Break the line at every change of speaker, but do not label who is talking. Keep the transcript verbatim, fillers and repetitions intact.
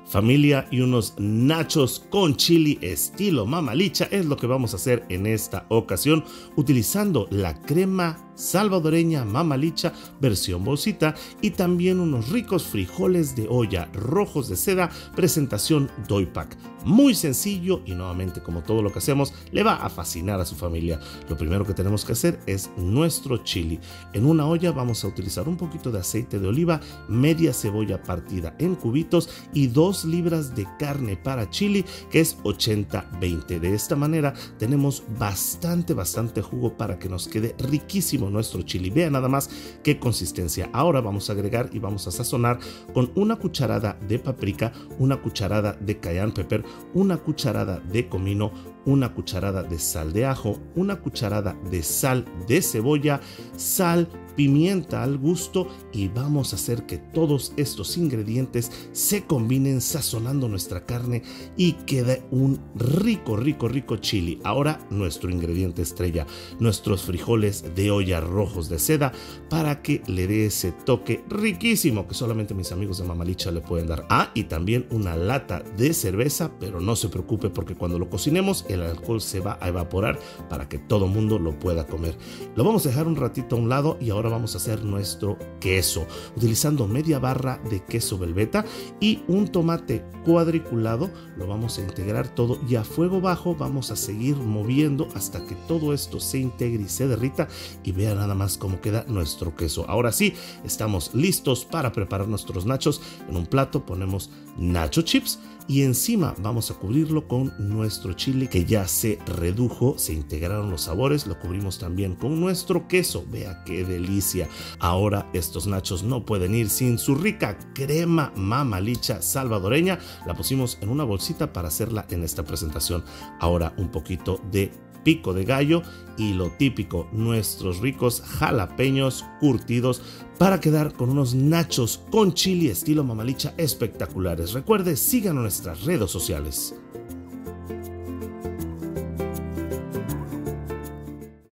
Familia, y unos nachos con chili estilo Mamalicha es lo que vamos a hacer en esta ocasión, utilizando la crema salvadoreña Mamalicha versión bolsita y también unos ricos frijoles de olla rojos de seda presentación Doy Pack. Muy sencillo y nuevamente, como todo lo que hacemos, le va a fascinar a su familia. Lo primero que tenemos que hacer es nuestro chili. En una olla vamos a utilizar un poquito de aceite de oliva, media cebolla partida en cubitos y dos libras de carne para chili, que es ochenta veinte. De esta manera tenemos bastante, bastante jugo para que nos quede riquísimo nuestro chili. Vean nada más qué consistencia. Ahora vamos a agregar y vamos a sazonar con una cucharada de paprika, una cucharada de cayenne pepper, una cucharada de comino, una cucharada de sal de ajo, una cucharada de sal de cebolla, sal, pimienta al gusto, y vamos a hacer que todos estos ingredientes se combinen sazonando nuestra carne y quede un rico, rico, rico chili. Ahora nuestro ingrediente estrella, nuestros frijoles de olla rojos de seda, para que le dé ese toque riquísimo que solamente mis amigos de Mamalicha le pueden dar. Ah, y también una lata de cerveza, pero no se preocupe porque cuando lo cocinemos el alcohol se va a evaporar para que todo mundo lo pueda comer. Lo vamos a dejar un ratito a un lado y ahora vamos a hacer nuestro queso utilizando media barra de queso Velveeta y un tomate cuadriculado. Lo vamos a integrar todo y a fuego bajo vamos a seguir moviendo hasta que todo esto se integre y se derrita, y vean nada más cómo queda nuestro queso. Ahora sí, estamos listos para preparar nuestros nachos. En un plato ponemos nacho chips y encima vamos a cubrirlo con nuestro chili que ya se redujo, se integraron los sabores. Lo cubrimos también con nuestro queso. Vea qué delicia. Ahora estos nachos no pueden ir sin su rica crema Mamalicha salvadoreña. La pusimos en una bolsita para hacerla en esta presentación. Ahora un poquito de pico de gallo y lo típico, nuestros ricos jalapeños curtidos, para quedar con unos nachos con chili estilo Mamalicha espectaculares. Recuerde, sigan nuestras redes sociales.